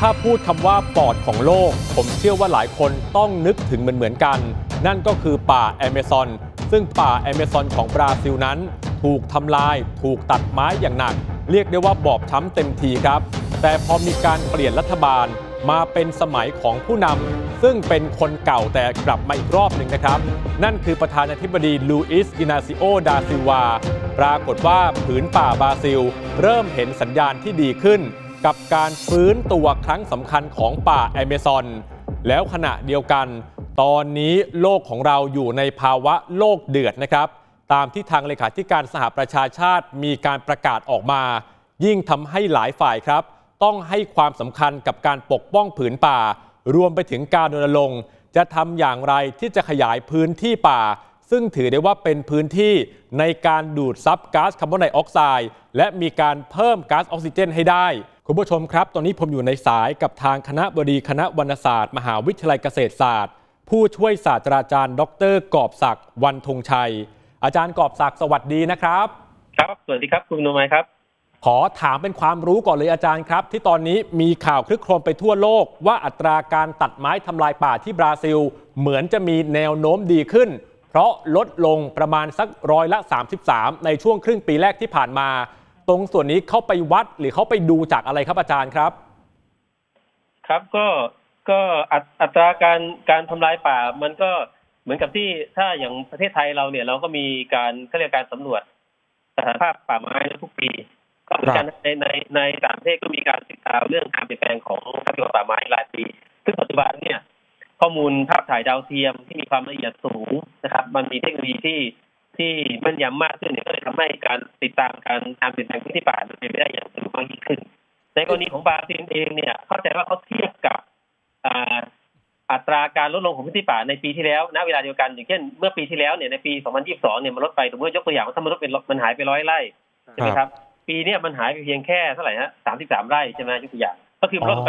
ถ้าพูดคำว่าปอดของโลกผมเชื่อว่าหลายคนต้องนึกถึงเหมือนกันนั่นก็คือป่าแอเมซอนซึ่งป่าแอเมซอนของบราซิลนั้นถูกทำลายถูกตัดไม้อย่างหนักเรียกได้ว่าบอบช้ำเต็มทีครับแต่พอมีการเปลี่ยนรัฐบาลมาเป็นสมัยของผู้นำซึ่งเป็นคนเก่าแต่กลับมาอีกรอบหนึ่งนะครับนั่นคือประธานาธิบดีลูอิส อินาซิโอ ดาซิลวาปรากฏว่าผืนป่าบราซิลเริ่มเห็นสัญญาณที่ดีขึ้นกับการฟื้นตัวครั้งสำคัญของป่าแอเมซอนแล้วขณะเดียวกันตอนนี้โลกของเราอยู่ในภาวะโลกเดือดนะครับตามที่ทางเลขาธิการสหประชาชาติมีการประกาศออกมายิ่งทำให้หลายฝ่ายครับต้องให้ความสำคัญกับการปกป้องผืนป่ารวมไปถึงการรณรงค์จะทำอย่างไรที่จะขยายพื้นที่ป่าซึ่งถือได้ว่าเป็นพื้นที่ในการดูดซับก๊าซคาร์บอนไดออกไซด์และมีการเพิ่มก๊าซออกซิเจนให้ได้คุณผู้ชมครับตอนนี้ผมอยู่ในสายกับทางคณบดีคณะวรรณศาสตร์มหาวิทยาลัยเกษตรศาสตร์ผู้ช่วยศาสตราจารย์ดร.กอบศักดิ์วรรณธงชัยอาจารย์กอบศักดิ์สวัสดีนะครับครับสวัสดีครับคุณนุมัยครับขอถามเป็นความรู้ก่อนเลยอาจารย์ครับที่ตอนนี้มีข่าวคลึกโครมไปทั่วโลกว่าอัตราการตัดไม้ทำลายป่าที่บราซิลเหมือนจะมีแนวโน้มดีขึ้นเพราะลดลงประมาณสัก33%ในช่วงครึ่งปีแรกที่ผ่านมาตรงส่วนนี้เขาไปวัดหรือเขาไปดูจากอะไรครับอาจารย์ครับครับก็อัตราการทำลายป่ามันก็เหมือนกับที่ถ้าอย่างประเทศไทยเราเนี่ยเราก็มีการเขาเรียกการสำรวจสถานภาพป่าไม้ทุกปีก็เหมือนกันในต่างประเทศก็มีการติดตามเรื่องการเปลี่ยนแปลงของทรัพยากรป่าไม้หลายปีซึ่งปัจจุบันเนี่ยข้อมูลภาพถ่ายดาวเทียมที่มีความละเอียดสูงนะครับมันมีเทคโนโลยีที่แม่นยำมากขึ้นเนี่ยก็เลยทำให้การติดตามการเปลี่ยนแปลงพื้นที่ป่ามันเป็นไปได้อย่างสะดวกมากยิ่งขึ้นในกรณีของบราซิลเองเนี่ยเข้าใจว่าเขาเทียบกับอัตราการลดลงของพื้นที่ป่าในปีที่แล้วณเวลาเดียวกันอย่างเช่นเมื่อปีที่แล้วเนี่ยในปี2022เนี่ยมันลดไปสมมติยกตัวอย่างว่าถ้ามันหายไป100 ไร่ใช่ไหมครับปีนี้มันหายไปเพียงแค่เท่าไหร่ฮะ33 ไร่ใช่ไหมยกตัวอย่างก็คือลดลงไป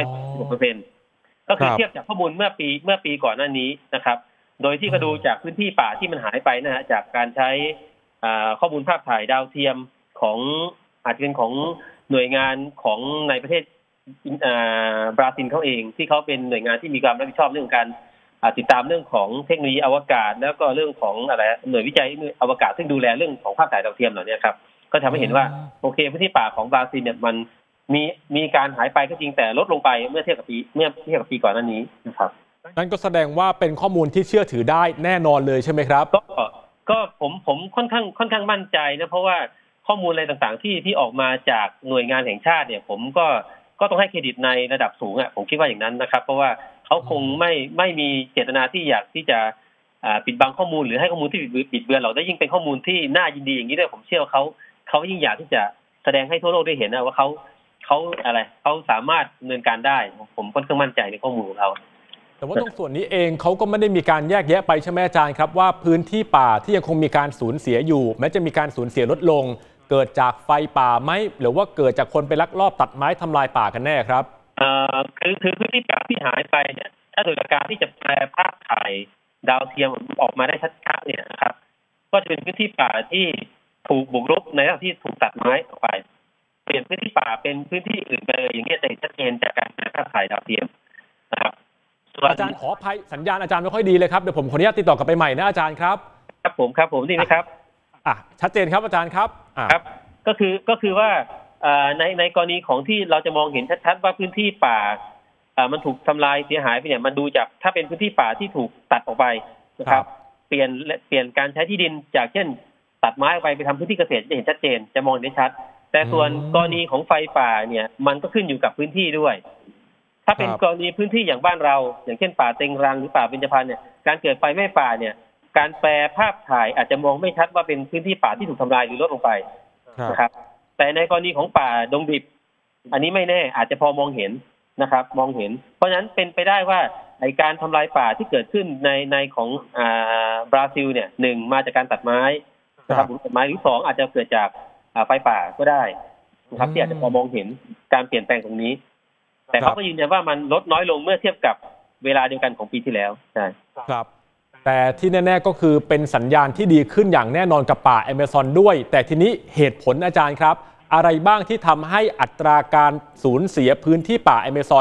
16%ก็คือเทียบจากข้อมูลเมื่อปีก่อนหน้านี้นะครับโดยที่ก็ดูจากพื้นที่ป่าที่มันหายไปนะฮะจากการใช้ข้อมูลภาพถ่ายดาวเทียมของอาจจะเป็นของหน่วยงานของในประเทศบราซิลเขาเองที่เขาเป็นหน่วยงานที่มีความรับผิดชอบเรื่องการติดตามเรื่องของเทคโนโลยีอวกาศแล้วก็เรื่องของอะไรหน่วยวิจัยอวกาศซึ่งดูแลเรื่องของภาพถ่ายดาวเทียมเหล่านี้ครับก็ทำให้เห็นว่าโอเคพื้นที่ป่าของบราซิลเนี่ยมันมีการหายไปก็จริงแต่ลดลงไปเมื่อเทียบกับปีก่อนหน้านี้นะครับนั่นก็แสดงว่าเป็นข้อมูลที่เชื่อถือได้แน่นอนเลยใช่ไหมครับก็ผมค่อนข้างมั่นใจนะเพราะว่าข้อมูลอะไรต่างๆที่ออกมาจากหน่วยงานแห่งชาติเนี่ยผมก็ต้องให้เครดิตในระดับสูงอ่ะผมคิดว่าอย่างนั้นนะครับเพราะว่าเขาคงไม่มีเจตนาที่อยากที่จะปิดบังข้อมูลหรือให้ข้อมูลที่บิดเบือนเราได้ยิ่งเป็นข้อมูลที่น่ายินดีอย่างนี้ด้วยผมเชื่อว่าเขายิ่งอยากที่จะแสดงให้ทั่วโลกได้เห็นนะว่าเขาสามารถดำเนินการได้ผมค่อนข้างมั่นใจในข้อมูลของเขาแต่ว่าตรงส่วนนี้เองเขาก็ไม่ได้มีการแยกแยะไปใช่ไหมอาจารย์ครับว่าพื้นที่ป่าที่ยังคงมีการสูญเสียอยู่แม้จะมีการสูญเสียลดลงเกิดจากไฟป่าไหมหรือว่าเกิดจากคนไปลักลอบตัดไม้ทำลายป่ากันแน่ครับคือพื้นที่ป่าที่หายไปเนี่ยถ้าโดยการที่จะแปลภาพถ่ายดาวเทียมออกมาได้ชัดๆเนี่ยนะครับก็จะเป็นพื้นที่ป่าที่ถูกบุกรุกในลักษณะที่ถูกตัดไม้ออกไปเปลี่ยนพื้นที่ป่าเป็นพื้นที่อื่นไปเลยอย่างนี้จะเห็นชัดเจนจากการแปลภาพถ่ายดาวเทียมนะครับอาจารย์ขออภัยสัญญาณอาจารย์ไม่ค่อยดีเลยครับเดี๋ยวผมขออนุญาตติดต่อกลับไปใหม่นะอาจารย์ครับครับผมดีไหมครับชัดเจนครับอาจารย์ครับครับก็คือว่าในกรณีของที่เราจะมองเห็นชัดๆว่าพื้นที่ป่ามันถูกทำลายเสียหายไปเนี่ยมันดูจากถ้าเป็นพื้นที่ป่าที่ถูกตัดออกไปนะครับเปลี่ยนการใช้ที่ดินจากเช่นตัดไม้ออกไปทำพื้นที่เกษตรจะเห็นชัดเจนจะมองได้ชัดแต่ส่วนกรณีของไฟป่าเนี่ยมันก็ขึ้นอยู่กับพื้นที่ด้วยถ้าเป็นกรณีพื้นที่อย่างบ้านเราอย่างเช่นป่าเต็งรังหรือป่าเบญจพรรณเนี่ยการเกิดไฟไหม้ป่าเนี่ยการแปลภาพถ่ายอาจจะมองไม่ชัดว่าเป็นพื้นที่ป่าที่ถูกทำลายหรือลดลงไปนะครับแต่ในกรณีของป่าดงดิบอันนี้ไม่แน่อาจจะพอมองเห็นนะครับมองเห็นเพราะฉะนั้นเป็นไปได้ว่าไอ้การทำลายป่าที่เกิดขึ้นในของบราซิลเนี่ย1มาจากการตัดไม้นะครับตัดไม้หรือ2อาจจะเกิดจากไฟป่าก็ได้นะครับที่อาจจะพอมองเห็นการเปลี่ยนแปลงตรงนี้แต่เขาก็ยืนยันว่ามันลดน้อยลงเมื่อเทียบกับเวลาเดียวกันของปีที่แล้วใช่ครับแต่ที่แน่ๆก็คือเป็นสัญญาณที่ดีขึ้นอย่างแน่นอนกับป่าแอเมซอนด้วยแต่ทีนี้เหตุผลอาจารย์ครับอะไรบ้างที่ทำให้อัตราการสูญเสียพื้นที่ป่าแอเมซอนถ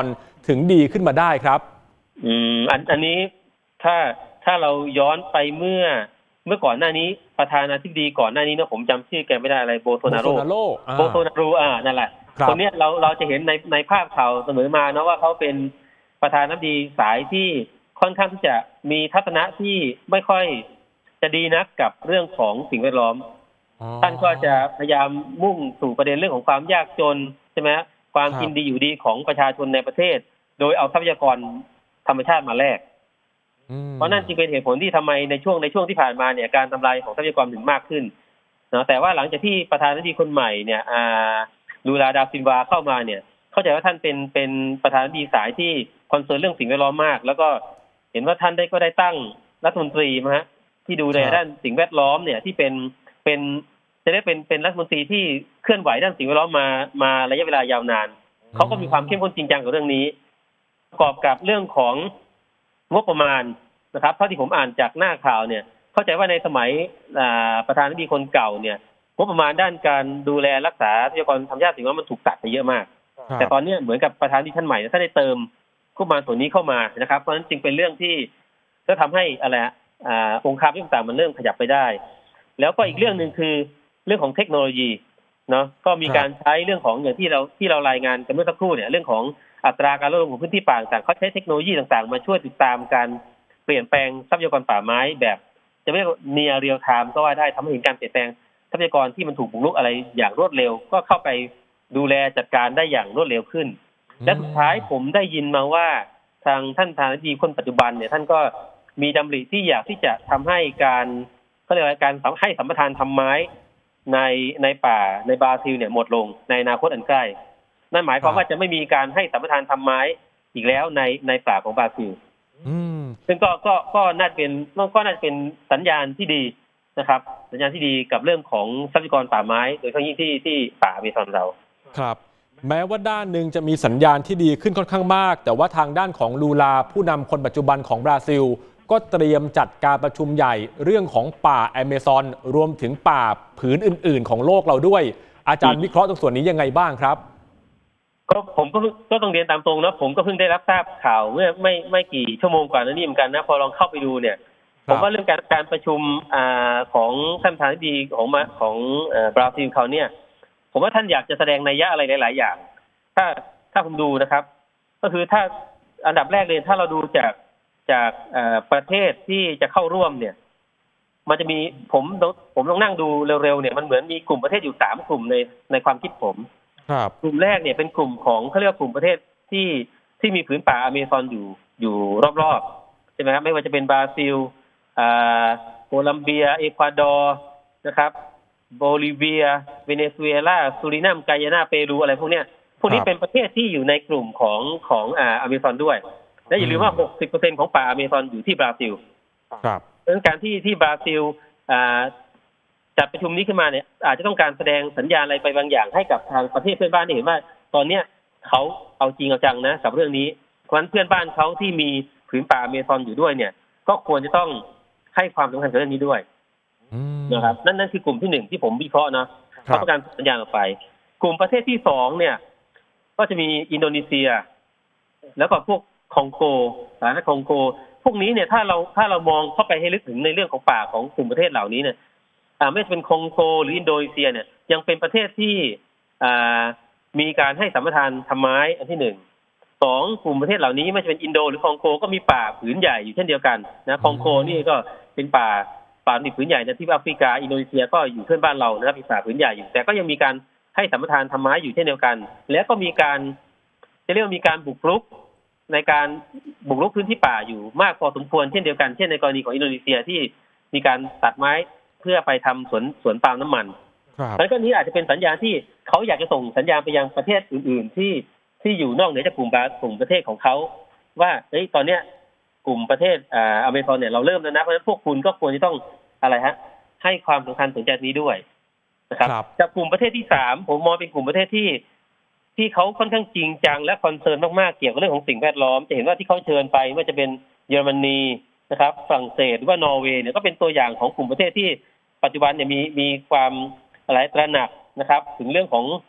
ถึงดีขึ้นมาได้ครับอันนี้ถ้าเราย้อนไปเมื่อก่อนหน้านี้ประธานาธิบดีก่อนหน้านี้นะผมจำชื่อแกไม่ได้อะไรโบโซนาโรนั่นแหละคนนี้เราจะเห็นในภาพข่าวเสมอมานะว่าเขาเป็นประธานาธิบดีสายที่ค่อนข้างที่จะมีทัศนะที่ไม่ค่อยจะดีนักกับเรื่องของสิ่งแวดล้อมท่านก็จะพยายามมุ่งสู่ประเด็นเรื่องของความยากจนใช่ไหมความกินดีอยู่ดีของประชาชนในประเทศโดยเอาทรัพยากรธรรมชาติมาแลกเพราะนั่นจึงเป็นเหตุผลที่ทำไมในช่วงที่ผ่านมาเนี่ยการทำลายของทรัพยากรถึงมากขึ้นนะแต่ว่าหลังจากที่ประธานาธิบดีคนใหม่เนี่ยลูลาดาซิลวาเข้ามาเนี่ยเข้าใจว่าท่านเป็นประธานาธิบดีสายที่คอนเซิร์นเรื่องสิ่งแวดล้อมมากแล้วก็เห็นว่าท่านก็ได้ตั้งรัฐมนตรีมาฮะที่ดูในด้านสิ่งแวดล้อมเนี่ยที่เป็นจะได้เป็นรัฐมนตรีที่เคลื่อนไหวด้านสิ่งแวดล้อมมาระยะเวลายาวนานเขาก็มีความเข้มข้นจริงจังกับเรื่องนี้ประกอบกับเรื่องของงบประมาณนะครับเท่าที่ผมอ่านจากหน้าข่าวเนี่ยเข้าใจว่าในสมัยประธานาธิบดีคนเก่าเนี่ยงบประมาณด้านการดูแลรักษาทรัพยากรธรรมชาติสิ่งแวดล้อมมันถูกตัดไปเยอะมากแต่ตอนนี้เหมือนกับประธานาธิบดีท่านใหม่ถ้าได้เติมงบประมาณส่วนนี้เข้ามานะครับเพราะฉะนั้นจึงเป็นเรื่องที่ก็ทำให้อะไรองค์คาพต่างๆมันเริ่มขยับไปได้แล้วก็อีกเรื่องนึงคือเรื่องของเทคโนโลยีเนาะก็มีการใช้เรื่องของอย่างที่เรารายงานกันเมื่อสักครู่เนี่ยเรื่องของอัตราการลดลงของพื้นที่ป่าต่างเขาใช้เทคโนโลยีต่างๆมาช่วยติดตามการเปลี่ยนแปลงทรัพยากรป่าไม้แบบจะเรียกเนียร์เรียลไทม์ก็ว่าได้ทำให้เห็นการเปลี่ยนแปลงทรัพยากรที่มันถูกบุกรุกอะไรอย่างรวดเร็วก็เข้าไปดูแลจัดการได้อย่างรวดเร็วขึ้นและสุดท้ายผมได้ยินมาว่าทางท่านประธานาธิบดีคนปัจจุบันเนี่ยท่านก็มีดำริที่อยากที่จะทำให้การเขาเรียกว่าการให้สัมปทานทำไม้ในป่าในบราซิลเนี่ยหมดลงในอนาคตอันใกล้นั่นหมายความว่าจะไม่มีการให้สัมปทานทำไม้อีกแล้วในป่าของบราซิลซึ่งก็น่าจะเป็นสัญญาณที่ดีนะครับสัญญาณที่ดีกับเรื่องของทรัพยากรป่าไม้โดยเฉพาะยิ่งที่ป่าอเมซอนเราครับแม้ว่าด้านหนึ่งจะมีสัญญาณที่ดีขึ้นค่อนข้างมากแต่ว่าทางด้านของลูลาผู้นำคนปัจจุบันของบราซิลก็เตรียมจัดการประชุมใหญ่เรื่องของป่าแอเมซอนรวมถึงป่าผืนอื่นๆของโลกเราด้วยอาจารย์วิเคราะห์ตรงส่วนนี้ยังไงบ้างครับก็ผมก็ต้องเรียนตามตรงนะผมก็เพิ่งได้รับทราบข่าวเมื่อไม่กี่ชั่วโมงก่อนนี้เหมือนกันนะพอลองเข้าไปดูเนี่ยผมว่าเรื่องการประชุมของท่านประธานาธิบดีของบราซิลเขาเนี่ยผมว่าท่านอยากจะแสดงนัยยะอะไรหลายๆอย่างถ้าผมดูนะครับก็คือถ้าอันดับแรกเลยถ้าเราดูจากประเทศที่จะเข้าร่วมเนี่ยมันจะมีผมลองนั่งดูเร็วๆเนี่ยมันเหมือนมีกลุ่มประเทศอยู่3กลุ่มในความคิดผมกลุ่มแรกเนี่ยเป็นกลุ่มของเขาเรียกว่ากลุ่มประเทศที่มีผืนป่าอเมซอนอยู่รอบๆใช่ไหมครับไม่ว่าจะเป็นบราซิลโคลัมเบียเอกวาดอร์นะครับโบลิเวียเวเนซุเอลาซูรินัมไกยานาเปรูอะไรพวกนี้เป็นประเทศที่อยู่ในกลุ่มของอเมซอนด้วยและอย่าลืมว่า 60% ของป่าอเมซอนอยู่ที่บราซิลครับดังนั้นการที่บราซิลจัดประชุมนี้ขึ้นมาเนี่ยอาจจะต้องการแสดงสัญญาณอะไรไปบางอย่างให้กับทางประเทศเพื่อนบ้านได้เห็นว่าตอนเนี้ยเขาเอาจริงเอาจังนะกับเรื่องนี้เพราะฉะนั้นเพื่อนบ้านเขาที่มีผืนป่าอเมซอนอยู่ด้วยเนี่ยก็ควรจะต้องให้ความสำคัญกับเรื่องนี้ด้วยนะครับนั่นคือกลุ่มที่1ที่ผมวิเคราะห์นะเขาต้องการสัญญาณออกไปกลุ่มประเทศที่2เนี่ยก็จะมีอินโดนีเซียแล้วก็พวกคองโกสาธารณรัฐคองโกพวกนี้เนี่ยถ้าเรามองเข้าไปให้ลึกถึงในเรื่องของป่าของกลุ่มประเทศเหล่านี้เนี่ยไม่ว่าจะเป็นคองโกหรืออินโดนีเซียเนี่ยยังเป็นประเทศที่มีการให้สัมปทานทำไม้อันที่1 2กลุ่มประเทศเหล่านี้ไม่ว่าจะเป็นอินโดหรือคองโกก็มีป่าผืนใหญ่อยู่เช่นเดียวกันนะคองโกนี่ก็เป็นป่าผืนใหญ่ในที่แอฟริกาอินโดนีเซียก็อยู่เพื่อนบ้านเรานะครับมีป่าผืนใหญ่อยู่แต่ก็ยังมีการให้สัมปทานทำไม้อยู่เช่นเดียวกันแล้วก็มีการจะเรียกว่ามีการบุกรุกในการบุกรุกพื้นที่ป่าอยู่มากพอสมควรเช่นเดียวกันเช่นในกรณีของอินโดนีเซียที่มีการตัดไม้เพื่อไปทำสวนปาล์มน้ำมันเพราะฉะนั้นนี้อาจจะเป็นสัญญาณที่เขาอยากจะส่งสัญญาณไปยังประเทศอื่นๆที่อยู่นอกเหนือจากกลุ่มประเทศของเขาว่าตอนเนี้ยกลุ่มประเทศอเมซอนเนี่ยเราเริ่มแล้วนะเพราะฉะนั้นพวกคุณก็ควรจะต้องอะไรฮะให้ความสำคัญสนใจนี้ด้วยนะครับจากกลุ่มประเทศที่3ผมมองเป็นกลุ่มประเทศที่เขาค่อนข้างจริงจังและคอนเซิร์นมากๆเกี่ยวกับเรื่องของสิ่งแวดล้อมจะเห็นว่าที่เขาเชิญไปไม่ว่าจะเป็นเยอรมนีนะครับฝรั่งเศสหรือว่านอร์เวย์เนี่ยก็เป็นตัวอย่างของกลุ่มประเทศที่ปัจจุบันเนี่ยมีความตระหนักนะครับถึงเรื่องของ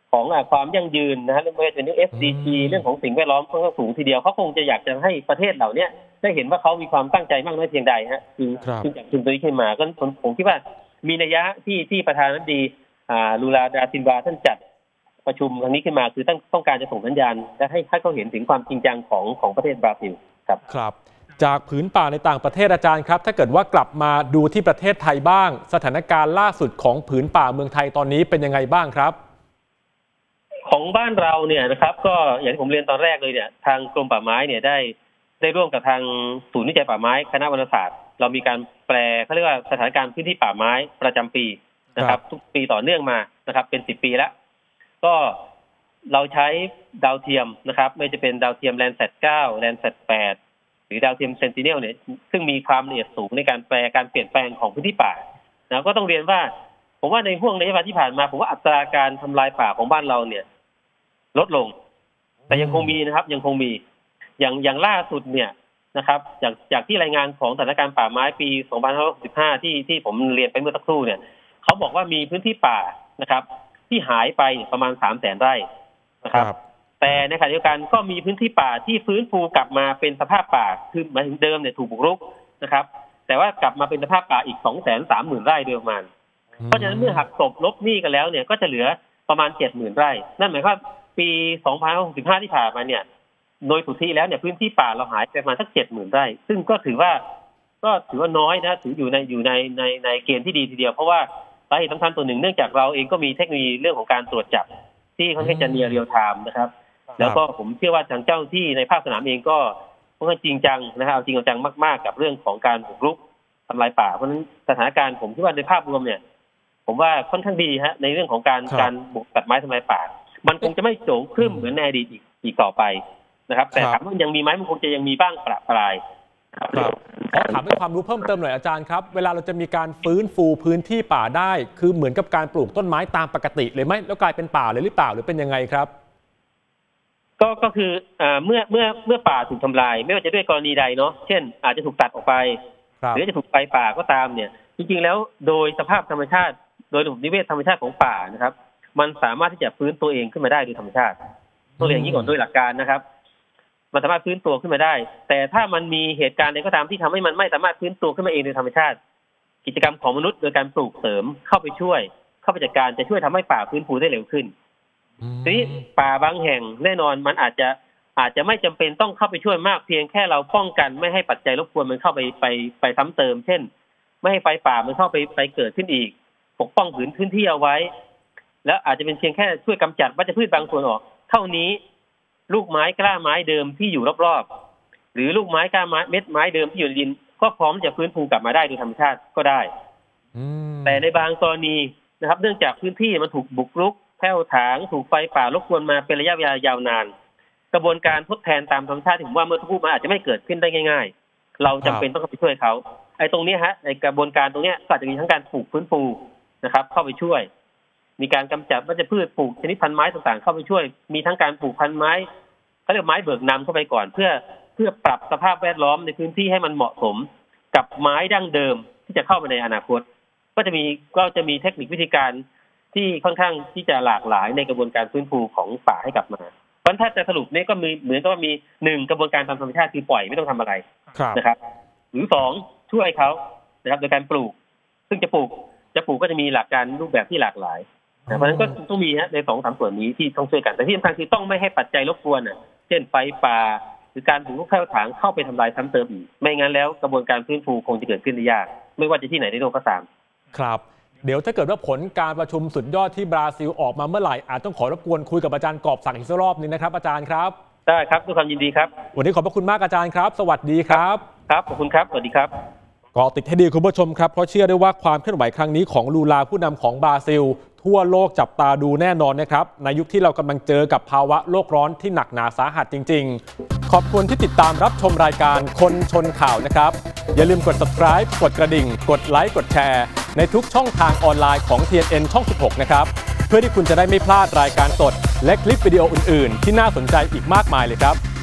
ของความยั่งยืนนะฮะเรื่องไม่ว่าจะเป็นเรื่อง SDG เรื่องของสิ่งแวดล้อมค่อนข้างสูงทีเดียวเขาคงจะอยากจะให้ประเทศเหล่านี้ได้เห็นว่าเขามีความตั้งใจมากน้อยเพียงใดฮะคือจากชุมตัวนี้ขึ้นมาก็ผมคิดว่ามีนัยยะที่ประธานาธิบดีลูลาดาซิลวาท่านจัดประชุมครั้งนี้ขึ้นมาคือต้องการจะส่งสัญญาณและให้เขาเห็นถึงความจริงจังของประเทศบราซิลครับจากผืนป่าในต่างประเทศอาจารย์ครับถ้าเกิดว่ากลับมาดูที่ประเทศไทยบ้างสถานการณ์ล่าสุดของผืนป่าเมืองไทยตอนนี้เป็นยังไงบ้างครับของบ้านเราเนี่ยนะครับก็อย่างที่ผมเรียนตอนแรกเลยเนี่ยทางกรมป่าไม้เนี่ยได้ร่วมกับทางศูนย์วิจัยป่าไม้คณะวรรณศาสตร์เรามีการแปลเขาเรียกว่าสถานการณ์พื้นที่ป่าไม้ประจำปีนะครับทุกปีต่อเนื่องมานะครับเป็น10 ปีแล้วก็เราใช้ดาวเทียมนะครับไม่จะเป็นดาวเทียม Landsat 9 Landsat 8หรือดาวเทียม Sentinel เนี่ยซึ่งมีความละเอียดสูงในการแปลการเปลี่ยนแปลงของพื้นที่ป่านะก็ต้องเรียนว่าผมว่าในห่วงระยะเวลาที่ผ่านมาผมว่าอัตราการทำลายป่าของบ้านเราเนี่ยลดลงแต่ยังคงมีนะครับยังคงมีอย่างล่าสุดเนี่ยนะครับจากที่รายงานของสถานการณ์ป่าไม้ปี2565ที่ผมเรียนไปเมื่อสักครู่เนี่ยเขาบอกว่ามีพื้นที่ป่านะครับที่หายไปประมาณ 300,000 ไร่นะครับแต่ในขณะเดียวกันก็มีพื้นที่ป่าที่ฟื้นฟูกลับมาเป็นสภาพป่าคือหมายถึงเดิมเนี่ยถูกบุกรุกนะครับแต่ว่ากลับมาเป็นสภาพป่าอีก 230,000 ไร่โดยประมาณเพราะฉะนั้นเมื่อหักกลบลบหนี้กันแล้วเนี่ยก็จะเหลือประมาณ 70,000 ไร่นั่นหมายความปี2565ที่ผ่านมาเนี่ยโดยสุทธิแล้วเนี่ยพื้นที่ป่าเราหายไปประมาณสัก 70,000 ไร่ซึ่งก็ถือว่าน้อยนะถืออยู่ในเกณฑ์ที่ดีทีเดียวเพราะว่าสาเหตุสำคัญตัวหนึ่งเนื่องจากเราเองก็มีเทคโนโลยีเรื่องของการตรวจจับที่ค่อนข้างจะเนียร์เรียลไทม์นะครับแล้วก็ผมเชื่อว่าทางเจ้าที่ในภาคสนามเองก็ค่อนข้างจริงจังนะครับเอาจริงเอาจังมากๆกับเรื่องของการบุกรุกทำลายป่าเพราะฉะนั้นสถานการณ์ผมคิดว่าในภาพรวมเนี่ยผมว่าค่อนข้างดีฮะในเรื่องของการบุกตัดไม้ทำลายป่ามันคงจะไม่โจงครึ่มเหมือนในอดีตอีกต่อไปนะครับแต่ถามว่ายังมีไหมมันคงจะยังมีบ้างประปรายครับถามด้วยความรู้เพิ่มเติมหน่อยอาจารย์ครับเวลาเราจะมีการฟื้นฟูพื้นที่ป่าได้คือเหมือนกับการปลูกต้นไม้ตามปกติเลยไหมแล้วกลายเป็นป่าเลยหรือเปล่าหรือเป็นยังไงครับก็คือเมื่อป่าถูกทำลายไม่ว่าจะด้วยกรณีใดเนาะเช่นอาจจะถูกตัดออกไปหรือจะถูกไฟป่าก็ตามเนี่ยจริงๆแล้วโดยสภาพธรรมชาติโดยระบบนิเวศธรรมชาติของป่านะครับมันสามารถที่จะฟื้นตัวเองขึ้นมาได้โดยธรรมชาติต้องเรียนอย่างนี้ก่อนโดยหลักการนะครับมันสามารถฟื้นตัวขึ้นมาได้แต่ถ้ามันมีเหตุการณ์ใดก็ตามที่ทำให้มันไม่สามารถฟื้นตัวขึ้นมาเองโดยธรรมชาติกิจกรรมของมนุษย์โดยการปลูกเสริมเข้าไปจัดการจะช่วยทำให้ป่าฟื้นฟูได้เร็วขึ้นทีนี้ป่าบางแห่งแน่นอนมันอาจจะไม่จำเป็นต้องเข้าไปช่วยมากเพียงแค่เราป้องกันไม่ให้ปัจจัยรบกวนมันเข้าไปซ้ำเติมเช่นไม่ให้ไฟป่ามันเข้าไปเกิดขึ้นอีกปกป้องพื้นที่เอาไว้แล้วอาจจะเป็นเพียงแค่ช่วยกำจัดวัชพืชบางส่วนออกเท่านี้ลูกไม้กล้าไม้เดิมที่อยู่รอบๆหรือลูกไม้กล้าไม้เม็ดไม้เดิมที่อยู่ในดินก็พร้อมจะฟื้นฟูกลับมาได้โดยธรรมชาติก็ได้แต่ในบางกรณีนะครับเนื่องจากพื้นที่มันถูกบุกรุกแผ่วถางถูกไฟป่ารบกวนมาเป็นระยะเวลายาวนานกระบวนการทดแทนตามธรรมชาติถึงว่าเมื่อทุกข์มันอาจจะไม่เกิดขึ้นได้ง่ายๆเราจำเป็นต้องเข้าไปช่วยเขาไอ้ตรงนี้ฮะไอ้กระบวนการตรงนี้ก็อาจจะมีทั้งการปลูกฟื้นฟูนะครับเข้าไปช่วยมีการกำจัดวัชพืชปลูกชนิดพันธุ์ไม้ต่างๆเข้าไปช่วยมีทั้งการปลูกพันธุ์ไม้เขาเรียกไม้เบิกนำเข้าไปก่อนเพื่อปรับสภาพแวดล้อมในพื้นที่ให้มันเหมาะสมกับไม้ดั้งเดิมที่จะเข้ามาในอนาคตก็จะมีเทคนิควิธีการที่ค่อนข้างที่จะหลากหลายในกระบวนการฟื้นฟูของป่าให้กลับมาเพราะถ้าจะสรุปนี่ก็มีเหมือนกับว่ามี1กระบวนการตามธรรมชาติคือปล่อยไม่ต้องทำอะไรนะครับหรือ2ช่วยเขานะครับโดยการปลูกซึ่งจะปลูกก็จะมีหลักการรูปแบบที่หลากหลายเพราะฉะนั้นก็ต้องมีใน2-3 ส่วนนี้ที่ต้องช่วยกันแต่ที่สำคัญคือต้องไม่ให้ปัจจัยรบกวนเช่นไฟป่าหรือการบุกรุกแผ่วถางเข้าไปทำลายซ้ำเติมอีกไม่งั้นแล้วกระบวนการฟื้นฟูคงจะเกิดขึ้นได้ยากไม่ว่าจะที่ไหนในโลกก็ตามครับเดี๋ยวถ้าเกิดว่าผลการประชุมสุดยอดที่บราซิลออกมาเมื่อไหร่อาจต้องขอรบกวนคุยกับอาจารย์กอบศักดิ์อีกสักรอบนึงนะครับอาจารย์ครับได้ครับด้วยความยินดีครับวันนี้ขอบพระคุณมากอาจารย์ครับสวัสดีครับครับขอบคุณครับสวัสดีครับก็ติดให้ดีคุณผู้ชมครับเพราะเชื่อได้ว่าความเคลื่อนไหวครั้งนี้ของลูลาผู้นำของบราซิลทั่วโลกจับตาดูแน่นอนนะครับในยุคที่เรากำลังเจอกับภาวะโลกร้อนที่หนักหนาสาหัสจริงๆขอบคุณที่ติดตามรับชมรายการคนชนข่าวนะครับอย่าลืมกด subscribe กดกระดิ่งกดไลค์กดแชร์ในทุกช่องทางออนไลน์ของ TNN ช่อง 16 นะครับเพื่อที่คุณจะได้ไม่พลาดรายการสดและคลิปวิดีโออื่นๆที่น่าสนใจอีกมากมายเลยครับ